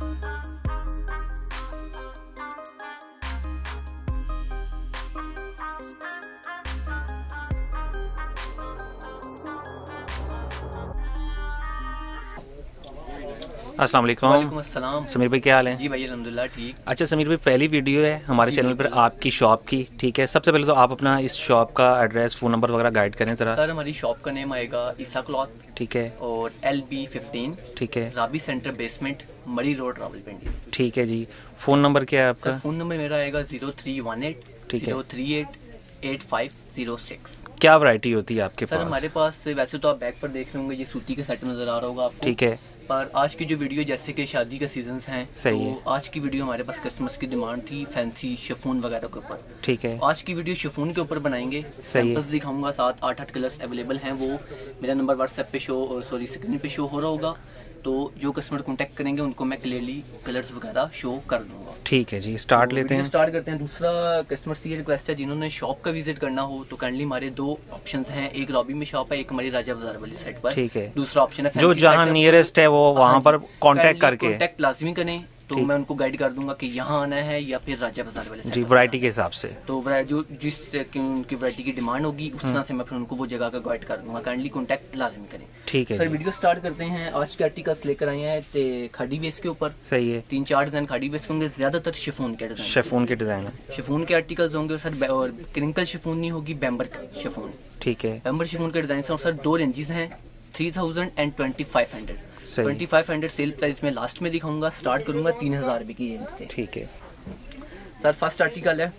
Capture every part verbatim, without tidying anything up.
अस्सलाम वालेकुम। वालेकुम अस्सलाम। समीर भाई क्या हाल है? जी भाई अल्हम्दुलिल्लाह ठीक। अच्छा समीर भाई, पहली वीडियो है हमारे चैनल पर आपकी शॉप की, ठीक है। सबसे पहले तो आप अपना इस शॉप का एड्रेस, फ़ोन नंबर वगैरह गाइड करें ज़रा। सर हमारी शॉप का नेम आएगा ईसा क्लॉथ, ठीक है, और एल बी फिफ्टीन, ठीक है, Rabi centre basement, Murree road, Rawalpindi. ठीक है जी। फ़ोन नंबर क्या है आपका? फ़ोन नंबर मेरा आएगा zero three one eight zero three eight eight five zero six. क्या वैरायटी होती है आपके सर पास? हमारे पास वैसे तो आप बैक पर देख रहे होंगे, ये सूती का सेट नज़र आ रहा होगा आपको, ठीक है। पर आज की जो वीडियो जैसे कि शादी का सीजन्स हैं, सही तो है। आज की वीडियो हमारे पास कस्टमर्स की डिमांड थी फैंसी शिफॉन वगैरह के ऊपर, ठीक है। आज की वीडियो शिफॉन के ऊपर बनाएंगे। सैंपल्स दिखाऊंगा, सात आठ आठ कलर्स अवेलेबल हैं, वो मेरा नंबर व्हाट्सएप पे शो सॉरी स्क्रीन पे शो हो रहा होगा, तो जो कस्टमर कांटेक्ट करेंगे उनको मैं क्लियरली कलर्स वगैरह शो कर दूंगा। ठीक है जी, स्टार्ट तो लेते हैं। स्टार्ट करते हैं। दूसरा कस्टमर से ये रिक्वेस्ट है, जिन्होंने शॉप का विजिट करना हो तो काइंडली हमारे दो ऑप्शंस हैं, एक रॉबी में शॉप है, एक हमारी राजा बाजार वाली साइड पर, ठीक है। दूसरा ऑप्शन है जो जहाँ नियरेस्ट है वो वहाँ पर कांटेक्ट करके कांटेक्ट लाजमी करें, तो मैं उनको गाइड कर दूंगा कि यहाँ आना है या फिर राजा बाजार वाले जी, वैरायटी के हिसाब से। तो जो जिस उनकी वैरायटी की डिमांड होगी उस तरह से मैं फिर उनको वो जगह का गाइड कर दूंगा। काइंडली कांटेक्ट लाजमी करें। ठीक है सर, वीडियो स्टार्ट करते हैं। आज के आर्टिकल्स लेकर आए हैं खाड़ी बेस के ऊपर, सही है। तीन चार डिजाइन खाड़ी बेस होंगे, ज्यादातर शिफॉन के डिजाइन शिफॉन के डिजाइन है, शिफॉन के आर्टिकल्स होंगे। और सर और क्रिंकल शिफॉन नहीं होगी, बैम्बर शिफॉन, ठीक है। बैम्बर शिफॉन के डिजाइन और सर दो रेंजेस हैं, three thousand and twenty five hundred twenty five hundred sale price में लास्ट में दिखाऊंगा। स्टार्ट करूंगा तीन हजार रुपए की रेंज से, ठीक है। सर फर्स्ट आर्टिकल है,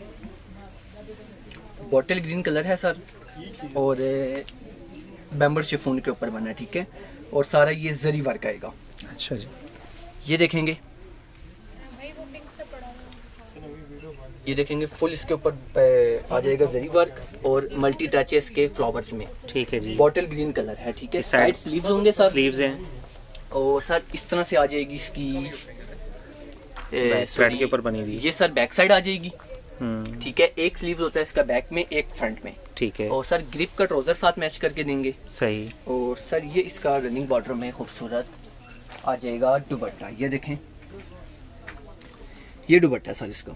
बॉटल ग्रीन कलर है सर, और बैम्बर शिफॉन के ऊपर बना है, ठीक है। और सारा ये जरी वर्क आएगा। अच्छा जी, ये देखेंगे, ये देखेंगे फुल इसके ऊपर आ जाएगा जरी वर्क और मल्टी टचेस के फ्लावर्स में, ठीक है जी। बॉटल ग्रीन कलर है, ठीक है। साइड स्लीव्स होंगे सर, स्लीव्स हैं, और सर इस तरह से आ जाएगी इसकी थ्रेड के ऊपर बनी हुई। ये सर बैक साइड आ जाएगी, ठीक है। एक स्लीव्स होता है इसका बैक में, एक फ्रंट में, ठीक है। और सर ग्रिप का ट्राउजर साथ मैच करके देंगे, सही। और सर ये इसका रनिंग बॉर्डर में खूबसूरत आ जाएगा दुपट्टा। ये देखें, ये दुपट्टा है सर इसका,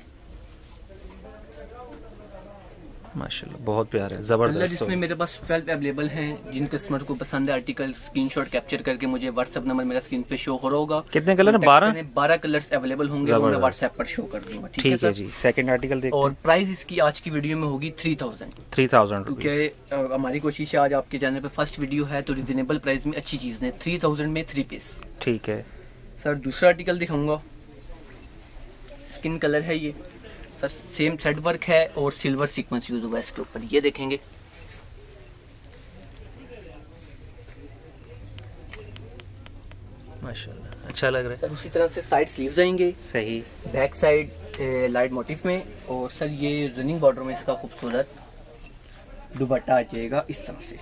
माशाल्लाह बहुत प्यारा है, जबरदस्त। इसमें मेरे पास ट्वेल्व अवेलेबल हैं। जिन कस्टमर को पसंद है आर्टिकल स्क्रीनशॉट कैप्चर करके मुझे व्हाट्सएप नंबर मेरा स्क्रीन पे शो हो रहा होगा। कितने कलर हैं? बारह बारह कलर्स अवेलेबल होंगे, वो मैं व्हाट्सएप पर शो कर दूंगा, ठीक है, है जी। सेकंड आर्टिकल देखते हैं। और प्राइस इसकी आज की वीडियो में होगी थ्री थाउजेंड थ्री थाउजेंड क्योंकि हमारी कोशिश है आज आपके चैनल पे फर्स्ट वीडियो है, तो रिजनेबल प्राइस में अच्छी चीज है। थ्री थाउजेंड में थ्री पीस, ठीक है। सर दूसरा आर्टिकल दिखाऊंगा, स्किन कलर है ये सर, सेम थ्रेड वर्क है और सिल्वर सीक्वेंस यूज हुआ है इसके ऊपर। ये देखेंगे, माशाल्लाह अच्छा लग रहा है सर। उसी तरह से साइड स्लीव्स आएंगे, सही। बैक साइड लाइट मोटिव में, और सर ये रनिंग बॉर्डर में इसका खूबसूरत दुपट्टा आ जाएगा इस तरह से,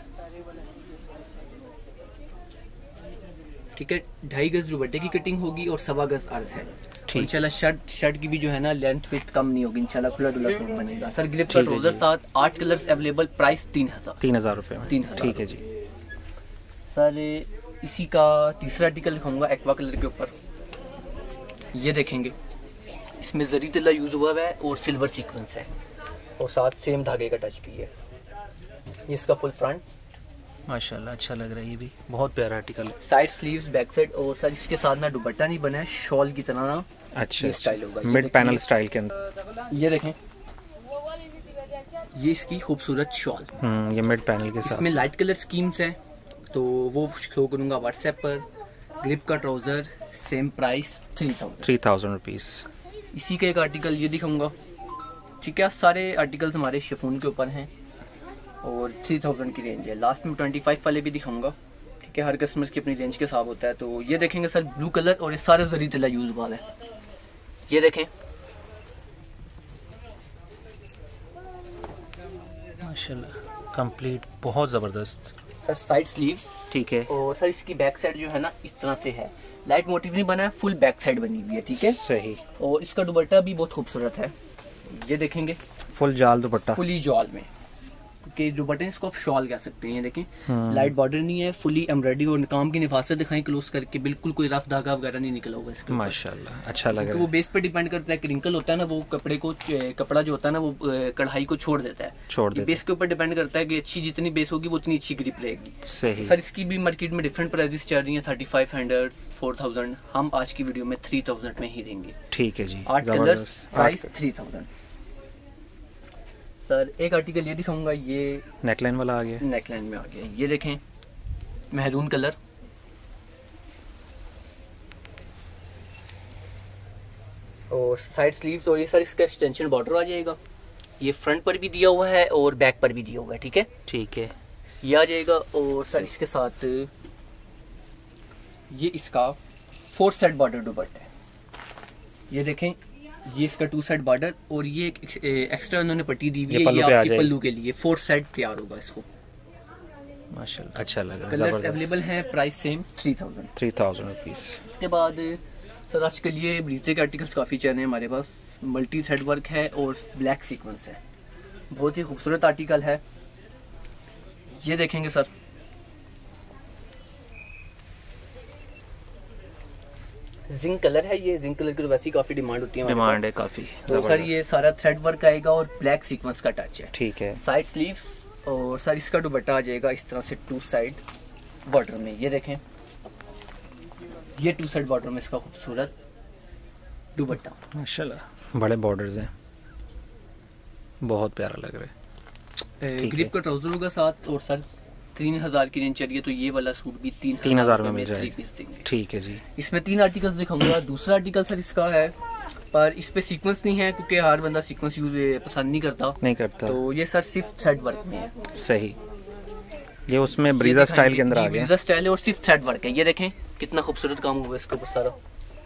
ठीक है। ढाई गज दुपट्टे की कटिंग होगी और सवा गज अर्ज है। इंशाल्लाह शर्ट शर्ट की भी जो है ना लेंथ विड्थ कम नहीं होगी, इंशाल्लाह खुला डुला सूट बनेगा। सर ग्रिप का ट्राउजर साथ आठ कलर्स अवेलेबल, प्राइस तीन हजार तीन हजार रुपए में, तीन हजार ठीक है जी। सर इसी का तीसरा आर्टिकल दिखाऊंगा एक्वा कलर के ऊपर। ये देखेंगे, इसमें जरी तिल्ला यूज हुआ है और सिल्वर सीक्वेंस है, और साथ सेम धागे का टच भी है। ये इसका फुल फ्रंट, माशाल्लाह अच्छा लग रहा है, ये भी बहुत प्यारा आर्टिकल है। साइड स्लीव्स, बैक साइड, और सर इसके साथ ना दुपट्टा नहीं बना है, शॉल की तरह ना अच्छा स्टाइल होगा, मिड पैनल स्टाइल के अंदर। ये देखें, ये इसकी खूबसूरत शॉल, हम्म ये मिड पैनल के साथ। इसमें लाइट कलर स्कीम्स हैं, तो वो शो करूंगा व्हाट्सएप पर। ग्रिप का trouser, same price three thousand three thousand rupees. इसी का एक आर्टिकल ये दिखाऊंगा, ठीक है। सारे आर्टिकल्स हमारे शिफॉन के ऊपर हैं और थ्री थाउजेंड की रेंज है। लास्ट में ट्वेंटी फाइव वाले भी दिखाऊंगा, ठीक है। हर कस्टमर की अपनी रेंज के हिसाब होता है। तो ये देखेंगे सर, ब्लू कलर और ये सारे जरी तिल्ला यूज हुआ है। ये देखें, माशाल्लाह कंप्लीट, बहुत जबरदस्त सर। साइड स्लीव, ठीक है। और सर इसकी बैक साइड जो है ना इस तरह से है, लाइट मोटिव नहीं बना है, फुल बैक साइड बनी हुई है, ठीक है, सही। और इसका दुपट्टा भी बहुत खूबसूरत है। ये देखेंगे, फुल जाल दुपट्टा, फुली जाल में, के जो बटन इसको आप शॉल कह सकते हैं। ये देखें लाइट बॉर्डर नहीं है, फुली एम्ब्रॉयडरी और काम की निफासत दिखाएं क्लोज करके, बिल्कुल कोई रफ धागा वगैरह नहीं निकला हुआ इसके। माशाल्लाह अच्छा लग रहा है। वो बेस पे डिपेंड करता है, क्रिंकल होता है ना वो कपड़े को, कपड़ा जो होता है ना वो कढ़ाई को छोड़ देता है, छोड़ देता है। बेस के ऊपर डिपेंड करता है कि अच्छी जितनी बेस होगी वो उतनी अच्छी ग्रिप रहेगी। सही। सर इसकी भी मार्केट में डिफरेंट प्राइसेस चल रही हैं, thirty five hundred four thousand, हम आज की वीडियो में थ्री थाउजेंड में ही देंगे। ठीक है जी। आठ colours, price three thousand. Sir एक आर्टिकल ये दिखाऊंगा, ये नेकलाइन वाला आ गया, नेकलाइन में आ गया। ये देखें मेहरून कलर, और साइड स्लीव्स, और ये सर इसका एक्सटेंशन बॉर्डर आ जाएगा। ये फ्रंट पर भी दिया हुआ है और बैक पर भी दिया हुआ है। ठीक है ठीक है, ये आ जाएगा। और सर इसके साथ ये इसका फोर साइड बॉर्डर दुपट्टा है। ये देखें ये इसका टू साइड बॉर्डर, और ये एक एक्स्ट्रा उन्होंने पट्टी दी हुई है, ये आपके पल्लू के लिए फोर साइड तैयार होगा इसको। माशाल्लाह अच्छा लग रहा है। कलर्स अवेलेबल हैं, price same three thousand three thousand rupees. उसके बाद सर आजकल ये ब्रीजे के आर्टिकल्स काफ़ी चल रहे हैं हमारे पास, मल्टी थ्रेड वर्क है और ब्लैक सीक्वेंस है, बहुत ही खूबसूरत आर्टिकल है। ये देखेंगे सर, जिंक कलर है, ये जिंक कलर की तो वैसे ही काफी डिमांड होती है, डिमांड है काफी। तो सर ये सारा थ्रेड वर्क आएगा और ब्लैक सीक्वेंस का टच है। ठीक है। साइड स्लीव, और सर इसका दुपट्टा आ जाएगा इस तरह से टू साइड बॉर्डर में। ये देखें ये टू साइड बॉर्डर में इसका खूबसूरत दुपट्टा, माशाल्लाह बड़े बॉर्डर्स हैं, बहुत प्यारा लग रहा है। ग्रिप का ट्राउजर होगा साथ, और सर तीन हजार की रेंज चलिए तो ये वाला सूट भी तीन तीन हजार में मिल जाएगा। ठीक है जी। इसमें तीन आर्टिकल्स दिखाऊंगा। दूसरा आर्टिकल सर इसका है, पर इस पे सीक्वेंस नहीं है क्योंकि हर बंदा सीक्वेंस यूज पसंद नहीं करता नहीं करता तो ये सर सिर्फ थ्रेड वर्क में है। सही, ये उसमें ब्रीजा स्टाइल के अंदर आ गया, ब्रीजा स्टाइल है और सिर्फ थ्रेड वर्क है। ये देखें कितना खूबसूरत काम हुआ इसके ऊपर सारा,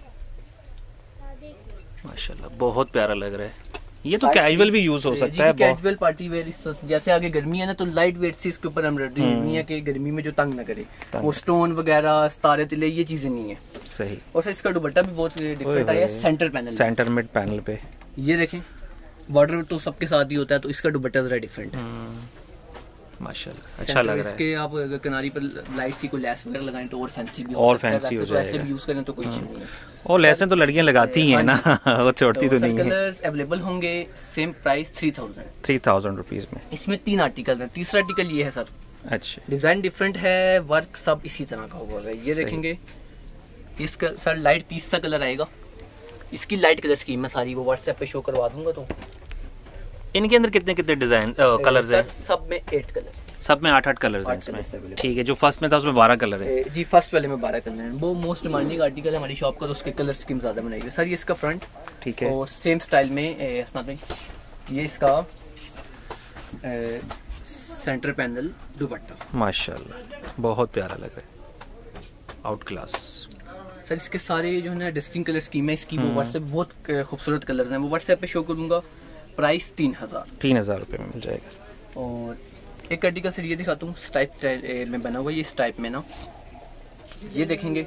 माशाल्लाह बहुत प्यारा लग रहा है। ये तो कैजुअल भी यूज हो सकता है, कैजुअल पार्टी वेयर। इस जैसे आगे गर्मी है ना तो लाइट वेट से इसके ऊपर एम्ब्रॉयडरी नहीं है कि गर्मी में जो तंग ना करे, वो स्टोन वगैरह सितारे तिले ये चीजें नहीं है। सही। और सर इसका दुपट्टा भी बहुत डिफरेंट आया, centre panel, centre mid panel पे। ये देखें बॉर्डर तो सबके साथ ही होता है, तो इसका दुपट्टा जरा डिफरेंट है माशाल्लाह अच्छा लग रहा है। इसके आप अगर किनारी पर लाइट सी को लेस वगैरह लगाएं तो और फैंसी भी और फैंसी हो जाएगा। ऐसे भी यूज करें तो कोई इशू नहीं है। और लेसें तो लड़कियां लगाती ही हैं ना, वो छोड़ती तो नहीं है। कलर्स अवेलेबल होंगे, same price three thousand three thousand rupees में। इसमें तीन आर्टिकल हैं। तीसरा आर्टिकल ये है सर, अच्छा डिजाइन डिफरेंट है, वर्क सब इसी तरह का हुआ है। ये देखेंगे इसका सर लाइट पीस सा कलर आएगा, इसकी लाइट कलर स्कीम है सारी, वो व्हाट्सएप पे शो करवा दूंगा। तो इनके अंदर कितने कितने डिजाइन कलर्स हैं? सब में एट कलर, सब में आठ आठ कलर्स हैं इसमें। ठीक है, जो फर्स्ट में था उसमें बारह कलर है जी, फर्स्ट वाले में बारह कलर हैं। वो मोस्ट डिमांडिंग आर्टिकल है हमारी शॉप का, तो उसके कलर स्कीम ज्यादा बनाई है। सर ये इसका फ्रंट, ठीक है, और सेम स्टाइल में ए, ये इसका ए, सेंटर पैनल दुपट्टा, माशाल्लाह बहुत प्यारा लग रहा है, आउट क्लास। सर इसके सारे जो है ना डिस्टिंग कलर स्कीम है इसकी, वो व्हाट्सएप बहुत खूबसूरत कलर हैं, वो व्हाट्सएप पे शो करूंगा। प्राइस तीन हजार तीन हजार रुपये में मिल जाएगा। और एक आर्टिकल सर ये दिखाता हूँ, स्टाइप में बना हुआ, ये स्टाइप में ना, ये देखेंगे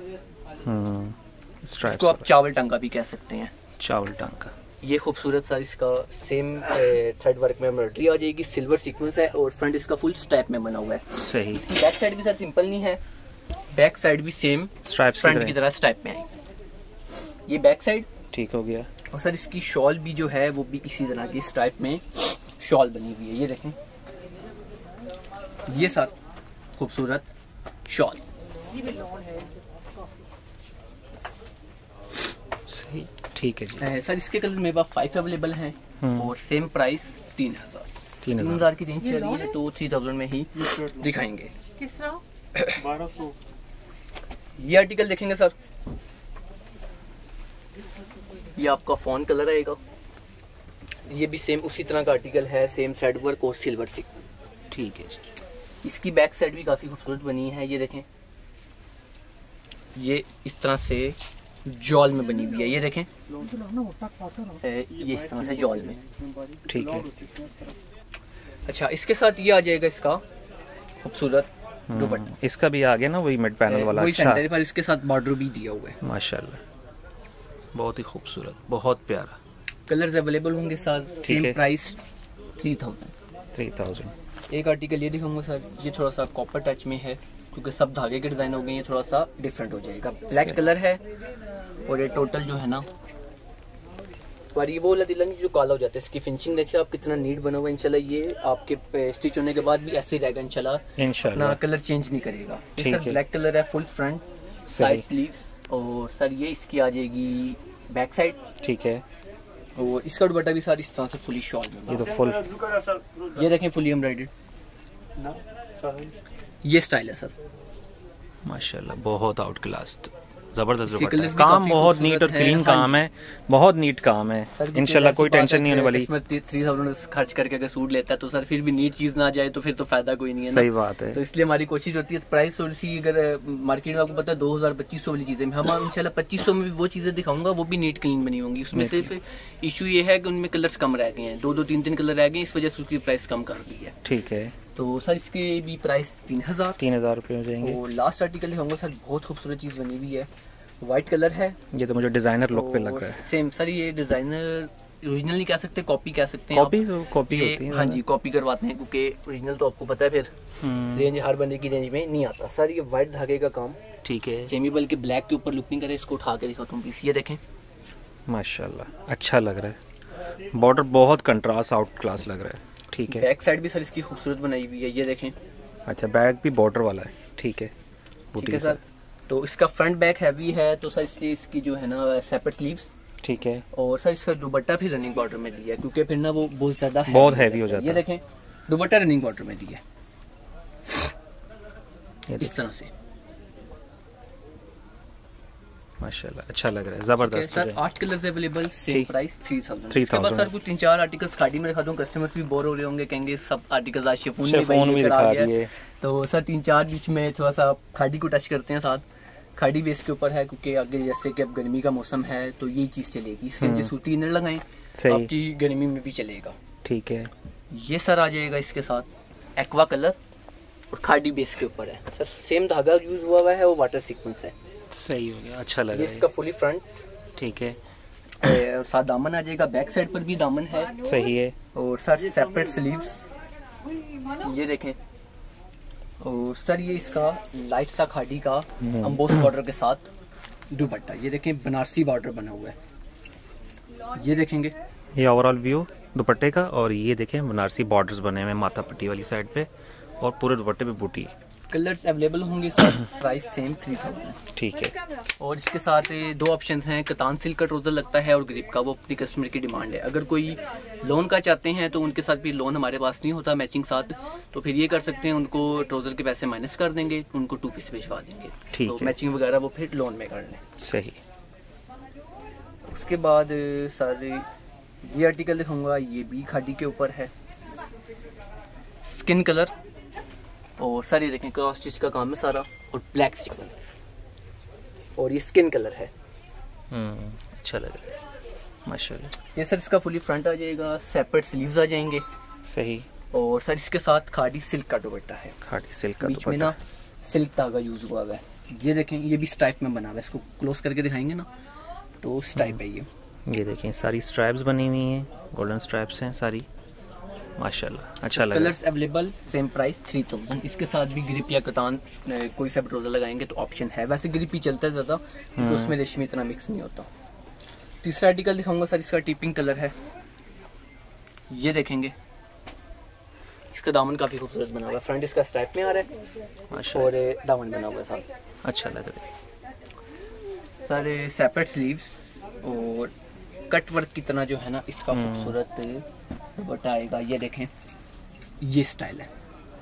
इसको आप चावल टांगा भी कह सकते हैं, चावल टांगा। ये खूबसूरत सा इसका सेम थ्रेड वर्क में एम्ब्रॉयडरी आ जाएगी, सिल्वर सीक्वेंस है, और फ्रंट इसका फुल स्टाइप में बना हुआ है। सही। इसकी बैक साइड भी सर सिंपल नहीं है, बैक साइड भी सेम फ्रंट की तरह स्टाइप में आएगी। ये बैक साइड ठीक हो गया। और सर इसकी शॉल भी जो है वो भी इसी तरह की स्टाइप में शॉल बनी हुई है। ये देखें ये सर खूबसूरत शॉल, सही ठीक है जी। सर इसके कलर मेरे पास फाइव अवेलेबल हैं और सेम प्राइस तीन हजार तीन हजार की रेंज चल रही है, तो थ्री थाउजेंड में ही दिखाएंगे। बारह सौ ये आर्टिकल देखेंगे सर, ये आपका फोन कलर आएगा, ये भी सेम उसी तरह का आर्टिकल है, सेम थ्रेड वर्क और सिल्वर सी। ठीक है जी। इसकी बैक साइड भी काफी खूबसूरत बनी है, ये देखें ये इस तरह से जॉल में बनी हुई है। ये देखें ये इस तरह से जॉल में, ठीक है। अच्छा इसके साथ ये आ जाएगा इसका खूबसूरत दुपट्टा, इसका भी आ गया ना वही मिड पैनल वाला, वही सेंटर पर इसके साथ बॉर्डर भी दिया हुआ है। माशाल्लाह बहुत ही खूबसूरत, बहुत प्यारा। कलर्स अवेलेबल होंगे sir, same price three thousand three thousand एक आर्टिकल ये दिखाऊंगा सर, ये थोड़ा सा कॉपर टच में है क्योंकि सब धागे के डिज़ाइन हो गए, ये थोड़ा सा डिफरेंट हो जाएगा। ब्लैक कलर है और ये टोटल जो है ना, और ये वो वाला दिला नहीं जो काला हो जाता है। इसकी फिनिशिंग देखिए आप कितना नीट बना हुआ है। इंशाल्लाह ये आपके स्टिच होने के बाद भी ऐसे ही रहेगा इंशाल्लाह, इंशाल्लाह कलर चेंज नहीं करेगा। ये सर ब्लैक कलर है, फुल फ्रंट साइड स्लीव, और सर ये इसकी आ जाएगी बैक साइड, ठीक है। और इसका दुपट्टा भी सारी इस तरह से फुली शॉल में, ये तो फुल, ये देखें फुली एम्ब्रॉयडर्ड, ये स्टाइल है सर माशाल्लाह, बहुत आउट क्लास, जबरदस्त दुपट्टा, काम बहुत नीट और क्लीन काम है, बहुत नीट काम है। इंशाल्लाह कोई टेंशन नहीं होने वाली। इसमें थ्री थाउजेंड खर्च करके अगर सूट लेता है तो सर फिर भी नीट चीज ना जाए तो फिर तो फायदा कोई नहीं है ना। सही बात है। तो इसलिए हमारी कोशिश होती है प्राइस थोड़ी सी, अगर मार्केट में आपको पता है दो हजार पच्चीस सौ वाली चीजें, हम इंशाल्लाह पच्चीस सौ में भी वो चीजें दिखाऊंगा, वो भी नीट क्लीन बनी होंगी। उसमें सिर्फ इशू ये है कि उनमें कलर्स कम रह गए हैं, दो दो तीन तीन कलर रह गए, इस वजह से उसकी प्राइस कम कर दी है। ठीक है, तो सर इसके भी प्राइस तीन हजार तीन हजार रुपये हो जाएंगे। और लास्ट आर्टिकल दिखाऊंगा सर, बहुत खूबसूरत चीज बनी हुई है, व्हाइट कलर है। ये तो मुझे डिजाइनर लुक पे लग रहा है। सेम सर, ये डिजाइनर ओरिजिनल नहीं कह सकते, कॉपी कह सकते हैं। कॉपी तो कॉपी होती है। हाँ जी, कॉपी करवाते हैं क्योंकि ओरिजिनल तो आपको पता है फिर रेंज हर बंदे की रेंज में नहीं आता। सर ये व्हाइट धागे का काम, ठीक है, सेमी बल्कि ब्लैक के ऊपर लुक नहीं करे। इसको उठा के दिखाता हूँ, ये देखें माशाल्लाह अच्छा लग रहा है, बॉर्डर बहुत कंट्रास्ट आउट क्लास लग रहा है। ठीक है, बैक साइड भी सर इसकी खूबसूरत बनाई हुई है, ये देखें। अच्छा, बैक भी बॉर्डर वाला है, ठीक है, ठीक है सर। तो इसका फ्रंट बैक हैवी है तो सर इसलिए इसकी जो है ना सेपरेट स्लीव्स, ठीक है। और सर इसका दुपट्टा भी रनिंग बॉर्डर में दिया है क्योंकि फिर ना वो बहुत ज्यादा बहुत हैवी हो जाता है। ये देखें, दुपट्टा रनिंग बॉर्डर में दिया है इस तरह से, माशाल्लाह अच्छा लग रहा है, जबरदस्त। सर आठ colours available, same price three thousand. इसके बाद सर कुछ तीन चार आर्टिकल्स खाड़ी में रखा दूं, कस्टमर्स भी बोर हो रहे होंगे, कहेंगे सब आर्टिकल्स आज शिफॉन में दिखा दिए। तो सर तीन चार बीच में थोड़ा सा खाड़ी को टच करते हैं साथ, खाड़ी बेस के ऊपर है क्योंकि आगे जैसे कि अब गर्मी का मौसम है तो ये चीज चलेगी। इसके नीचे सूती इनर लगाएं, आपकी गर्मी में भी चलेगा। ठीक है, ये सर आ जाएगा इसके साथ एक्वा कलर और खाड़ी बेस के ऊपर है। सर सेम धागा यूज हुआ हुआ है, वो वाटर सीक्वेंस है। सही हो गया, अच्छा लग रहा है। इसका फुली फ्रंट, ठीक है, और साथ दामन आ जाएगा, बैक साइड पर भी दामन है, सही है। और सर सेपरेट स्लीव्स, ये देखें। और सर ये इसका लाइट सा खाड़ी का अम्बोस बॉर्डर के साथ दुपट्टा, ये देखें बनारसी बॉर्डर बना हुआ है, ये देखेंगे। ये ओवरऑल व्यू दुपट्टे का, और ये देखें बनारसी बॉर्डर्स बने हुए माथा पट्टी वाली साइड पे, और पूरे दुपट्टे पे बूटी। कलर्स अवेलेबल होंगे sir, price same three thousand. ठीक है, और इसके साथ दो ऑप्शंस हैं, कतान सिल्क का ट्राउजर लगता है और ग्रिप का, वो अपनी कस्टमर की डिमांड है। अगर कोई लोन का चाहते हैं तो उनके साथ भी लोन हमारे पास नहीं होता मैचिंग साथ, तो फिर ये कर सकते हैं, उनको ट्राउजर के पैसे माइनस कर देंगे, उनको टू पीस भिजवा देंगे। ठीक तो है, मैचिंग वगैरह वो फिर लोन में कर लें। सही। उसके बाद सर ये आर्टिकल दिखाऊंगा, ये भी खाड़ी के ऊपर है, स्किन कलर, और सर ये देखें क्रॉस स्टिच का काम है सारा, और ब्लैक सीक्वेंस, और ये स्किन कलर है। हम्म, अच्छा लग रहा है माशाल्लाह। ये सर इसका फुली फ्रंट आ जाएगा, सेपरेट स्लीव्स आ जाएंगे। सही। और सर इसके साथ खाड़ी सिल्क का दुपट्टा है, खाड़ी सिल्क का दुपट्टा, बीच में ना सिल्क धागा यूज हुआ हुआ है। ये देखें, ये भी स्ट्राइप में बना हुआ है, इसको क्लोज करके दिखाएंगे ना तो स्ट्राइप है ये। ये देखें सारी स्ट्राइप्स बनी हुई हैं, गोल्डन स्ट्राइप्स हैं सारी, माशाल्लाह अच्छा लग रहा है। Colours available, same price three thousand. इसके साथ भी ग्रिप या कतान कोई सा ट्राउजर लगाएंगे तो ऑप्शन है, वैसे ग्रिप ही चलता है ज़्यादा तो उसमें रेशमी इतना मिक्स नहीं होता। तीसरा आर्टिकल दिखाऊंगा सर, इसका टिपिंग कलर है, ये देखेंगे। इसका दामन काफ़ी खूबसूरत बना हुआ है, फ्रंट इसका स्ट्राइप में आ रहा है और दामन बना हुआ है साथ, अच्छा लग रहा है। सर सेपरेट स्लीव्स और कट वर्क की तरह जो है ना इसका खूबसूरत दुपट्टा आएगा, ये देखें, ये स्टाइल है,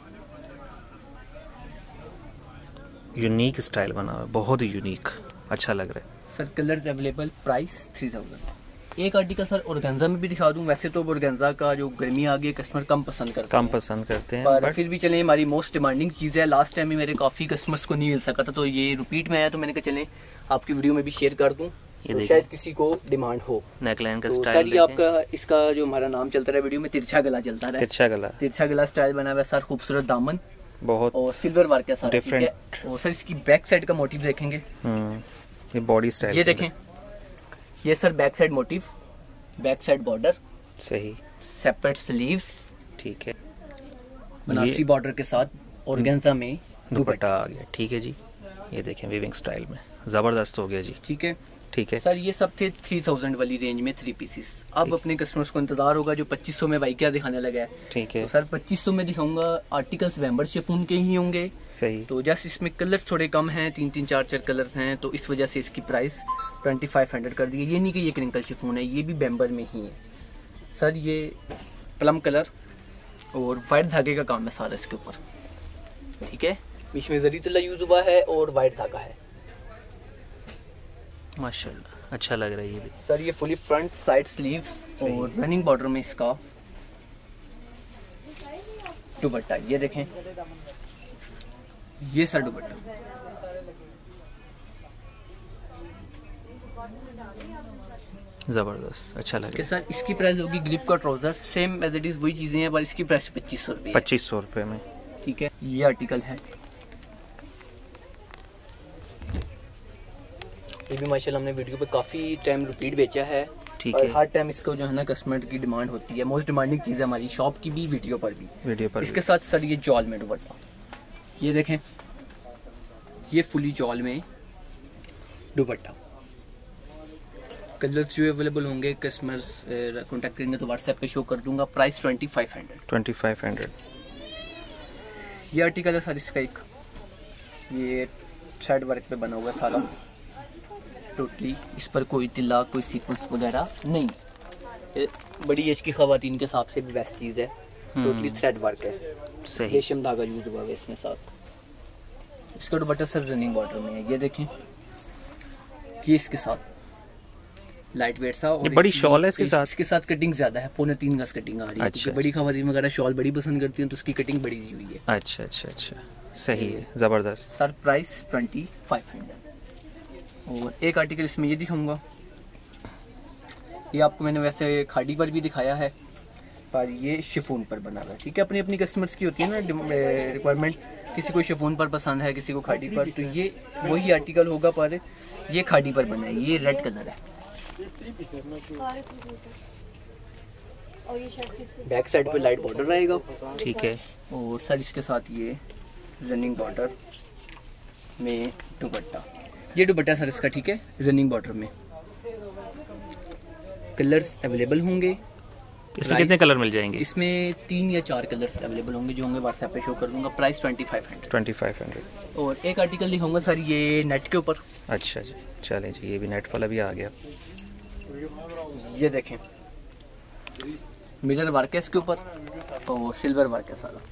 यूनिक स्टाइल बना हुआ है, बहुत ही यूनिक, अच्छा लग रहा है। Sir colours available, price three thousand. एक आर्टिकल सर ऑर्गेन्जा में भी दिखा दूं, वैसे तो ऑर्गेन्जा का जो गर्मी आ गई कस्टमर कम पसंद करते कम हैं। पसंद करते हैं, पर फिर भी चलें, हमारी मोस्ट डिमांडिंग चीज़ है। लास्ट टाइम में मेरे काफ़ी कस्टमर्स को नहीं मिल सका था तो ये रिपीट में आया, तो मैंने कहा चलें आपकी वीडियो में भी शेयर कर दूं, तो शायद किसी को डिमांड हो। नेकलाइन का तो स्टाइल सर ये आपका, इसका जो हमारा नाम चलता रहा वीडियो में, तिरछा गला चलता रहा, तिरछा गला, तिरछा गला स्टाइल बना हुआ है सर, खूबसूरत दामन बहुत, और सिल्वर वर्क के साथ डिफरेंट। और सर इसकी बैक साइड का मोटिव देखेंगे, ये बॉडी स्टाइल, ये देखें, ये sir back side motif, back side border, सही, सेपरेट स्लीव्स, ठीक है, बनारसी बॉर्डर के साथ ऑर्गेन्जा में दुपट्टा आ गया। ठीक है जी, ये देखें वीविंग स्टाइल में ज़बरदस्त हो गया जी। ठीक है ठीक है सर, ये सब थे थ्री थाउजेंड वाली रेंज में थ्री पीसीस। अब अपने कस्टमर्स को इंतजार होगा जो पच्चीस सौ में भाई क्या दिखाने लगा है। ठीक है तो सर पच्चीस सौ में दिखाऊंगा, आर्टिकल्स वेम्बर शिफॉन के ही होंगे। सही। तो जस्ट इसमें कलर्स थोड़े कम हैं, तीन तीन चार चार कलर्स हैं, तो इस वजह से इसकी प्राइस ट्वेंटी फाइव हंड्रेड कर दी है। ये नहीं कि ये क्रिंकल शिफॉन है, ये भी वेम्बर में ही है सर। ये प्लम कलर और वाइट धागे का काम है सारा इसके ऊपर। ठीक है, बीच में जरी तला यूज हुआ है और वाइट धागा है। माशाल्लाह अच्छा लग रहा है ये भी सर। ये फुली फ्रंट साइड स्लीव्स और रनिंग बॉर्डर में इसका दुपट्टा। ये देखें, ये सर दुपट्टा। जबरदस्त अच्छा लग रहा है सर। इसकी प्राइस होगी ग्रिप का trouser, same as it is वही चीजें हैं, पर इसकी प्राइस पच्चीस सौ रुपये पच्चीस सौ रुपये में। ठीक है, ये आर्टिकल है, ये भी माशाल्लाह हमने वीडियो पे काफ़ी टाइम रिपीट बेचा है। ठीक और है, हर टाइम इसको जो है ना कस्टमर की डिमांड होती है, मोस्ट डिमांडिंग चीज़ है हमारी शॉप की भी, वीडियो पर भी वीडियो पर इसके साथ सर ये जॉल में दुपट्टा। ये देखें, ये फुली जॉल में दुपट्टा। कलर्स जो अवेलेबल होंगे कस्टमर्स कॉन्टैक्ट करेंगे तो व्हाट्सएप पे शो कर दूंगा। Price twenty five hundred twenty five hundred. ये आर्टिकल है सर इसका एक, ये थ्रेड वर्क पे बना हुआ सारा टोटली। इस पर कोई तिल्ला कोई सीक्वेंस वगैरह नहीं। ये बड़ी एज की खवातीन के हिसाब से भी बेस्ट चीज़ है। टोटली थ्रेड वर्क है, सही। रेशम धागा यूज हुआ है इसमें साथ। इसका दुपट्टा सर रनिंग बॉर्डर में है। ये देखें, ये इसके साथ लाइट वेट था और बड़ी शॉल है इसके साथ। इसके साथ कटिंग ज्यादा है, पौने तीन गज कटिंग आ रही है। अच्छा, क्योंकि बड़ी खवातीन वगैरह शॉल बड़ी पसंद करती हैं तो उसकी कटिंग बड़ी दी हुई है। अच्छा अच्छा अच्छा, सही है, जबरदस्त। Sir price twenty five hundred. और एक आर्टिकल इसमें ये दिखाऊंगा, ये आपको मैंने वैसे खाड़ी पर भी दिखाया है, पर ये शिफॉन पर बना हुआ है। ठीक है, अपनी अपनी कस्टमर्स की होती है ना रिक्वायरमेंट, किसी को शिफॉन पर पसंद है, किसी को खाड़ी पर, तो ये वही आर्टिकल होगा, पर ये खाड़ी पर बना है। ये रेड कलर है, बैक साइड पे लाइट बॉर्डर रहेगा। ठीक है, और सर इसके साथ ये रनिंग बॉर्डर में दुपट्टा। ये दुपट्टा सर इसका, ठीक है, रनिंग बॉर्डर में। कलर्स अवेलेबल होंगे। इसमें कितने कलर मिल जाएंगे? इसमें तीन या चार कलर्स अवेलेबल होंगे, जो होंगे व्हाट्सएप पे शो कर दूंगा। Price twenty five hundred twenty five hundred. और एक आर्टिकल दिखाऊंगा सर ये नेट के ऊपर। अच्छा जी, चलें जी, ये भी नेट वाला भी आ गया। ये देखें, मिरर वर्क है इसके ऊपर और सिल्वर वर्क है सारा।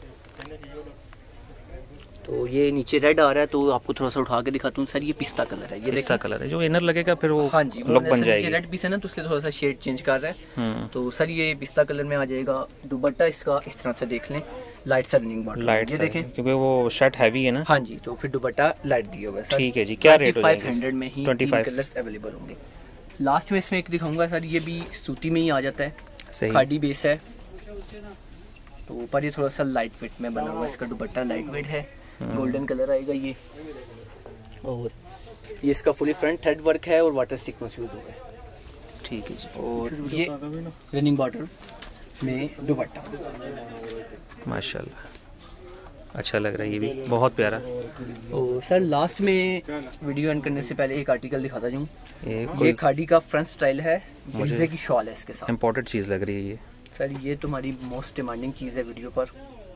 तो ये नीचे रेड आ रहा है, तो आपको थोड़ा सा उठा के दिखाता हूँ सर। ये पिस्ता कलर है, ये पिस्ता कलर है, जो इनर लगेगा फिर वो हाँ जी लुक बन जाएगी। रेड पीस है ना, तो इसलिए थोड़ा सा शेड चेंज कर रहा है। तो सर ये पिस्ता कलर में आ जाएगा। दुपट्टा इसका इस तरह से देख लें, लाइट सा रनिंग बॉर्डर, लाइट ये देखें, क्योंकि वो शर्ट हैवी है ना। हाँ जी, तो फिर दुपट्टा लाइट दिया हुआ है सर। ठीक है जी, क्या रेट हो फाइव हंड्रेड में ही ट्वेंटी फाइव कलर्स अवेलेबल होंगे। लास्ट में इसमें एक दिखाऊंगा सर, ये भी सूती में ही आ जाता है, सही। खाड़ी बेस है, तो ऊपर ये थोड़ा सा लाइट वेट में बना हुआ है। इसका दुपट्टा लाइट वेट है, गोल्डन कलर आएगा ये। और ये इसका फुली फ्रंट थ्रेड वर्क है और वाटर सीक्वेंस यूज होगा। ठीक है जी। और ये रनिंग बॉर्डर में दुपट्टा। माशाल्लाह अच्छा लग रहा है, ये भी बहुत प्यारा। और सर लास्ट में वीडियो एंड करने से पहले एक आर्टिकल दिखाता हूँ। एक ये खाड़ी का फ्रंट स्टाइल है, मुझे की शॉल है इसके साथ। इम्पोर्टेंट चीज़ लग रही है ये सर। ये तुम्हारी मोस्ट डिमांडिंग चीज़ है वीडियो पर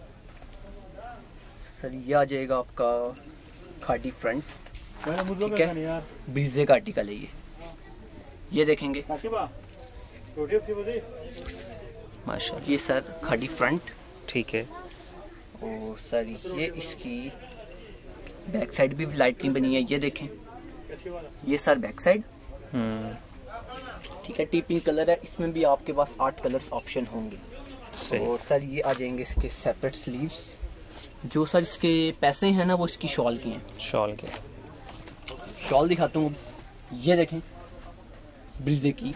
सर। ये आ जाएगा आपका खाड़ी फ्रंट, ठीक है, ब्रीजे का आर्टिकल है ये। ये देखेंगे माशाल्लाह, ये सर खाड़ी फ्रंट, ठीक है। और सर ये इसकी बैक साइड भी लाइटिंग बनी है, ये देखें, ये सर बैक साइड, ठीक है, टी पिंक कलर है। इसमें भी आपके पास आठ कलर्स ऑप्शन होंगे। और सर ये आ जाएंगे इसके सेपरेट स्लीव्स। जो सर इसके पैसे हैं ना, वो इसकी शॉल की हैं। शॉल के शॉल दिखाता हूँ, ये देखें, ब्रिजे की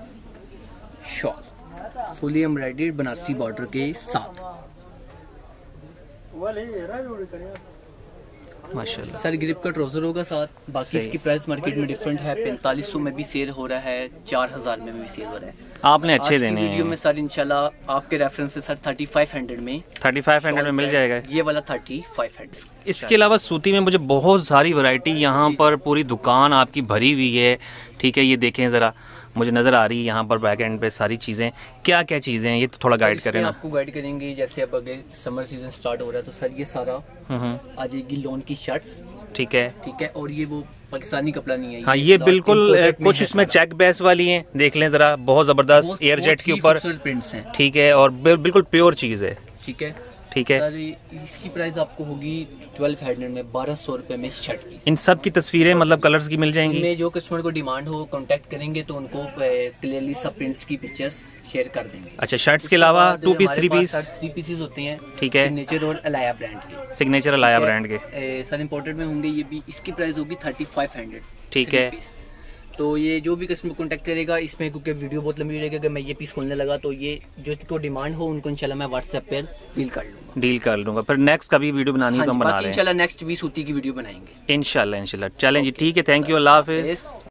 shawl fully embroidered Banarasi border के साथ। माशाल्लाह। सर ग्रिप का ट्राउजर होगा साथ, बाकी इसकी प्राइस मार्केट में डिफरेंट है। पैंतालीस सौ में भी सेल हो रहा है, चार हजार में भी सेल हो रहा है। आपने अच्छे देने हैं वीडियो में सर इंशाल्लाह आपके रेफरेंस से सर थर्टी फाइव हंड्रेड में थर्टी फाइव हंड्रेड में मिल जाएगा ये वाला थर्टी फाइव हंड्रेड। इसके अलावा सूती में मुझे बहुत सारी वैरायटी यहाँ पर पूरी दुकान आपकी भरी हुई है, ठीक है। ये देखें ज़रा, मुझे नज़र आ रही है यहाँ पर बैक एंड पे सारी चीज़ें। क्या क्या चीज़ें हैं ये तो थोड़ा गाइड करें ना। आपको गाइड करेंगे, जैसे अब आगे समर सीजन स्टार्ट हो रहा है तो सर ये सारा आ जाएगी लॉन की शर्ट्स, ठीक है ठीक है। और ये वो पाकिस्तानी कपड़ा नहीं है, हाँ ये बिल्कुल कुछ इसमें चेक बेस वाली हैं, देख लें ज़रा, बहुत ज़बरदस्त एयर जेट के ऊपर प्रिंट्स हैं, ठीक है, और बिल्कुल प्योर चीज़ है, ठीक है, ठीक है। सर इसकी प्राइस आपको होगी ट्वेल्व हंड्रेड में, बारह सौ रुपए में शर्ट की। इन सब की तस्वीरें मतलब कलर्स की मिल जाएंगी। में जो कस्टमर को डिमांड हो कांटेक्ट करेंगे तो उनको क्लियरली सब प्रिंट्स की पिक्चर्स शेयर कर देंगे। अच्छा, शर्ट्स के अलावा two piece three piece three pieces होते हैं, ठीक है, सिग्नेचर और अलाया ब्रांड के, सिग्नेचर अलाया ब्रांड के सर इंपोर्टेड में होंगे ये भी। इसकी प्राइस होगी थर्टी फाइव हंड्रेड, ठीक है। तो ये जो भी कस्टमर कांटेक्ट करेगा इसमें, क्योंकि वीडियो बहुत लंबी हो जाएगी, अगर मैं ये पीस खोलने लगा तो ये जो को डिमांड हो उनको इंशाल्लाह मैं व्हाट्सएप पर डील कर लूँगा डील कर लूँगा। फिर नेक्स्ट कभी वीडियो बनानी है तो हम बना रहे हैं इंशाल्लाह, नेक्स्ट भी सूती की वीडियो बनाएंगे इंशाल्लाह इंशाल्लाह। चलें जी, ठीक है, थैंक यू, अल्लाह हाफिज़।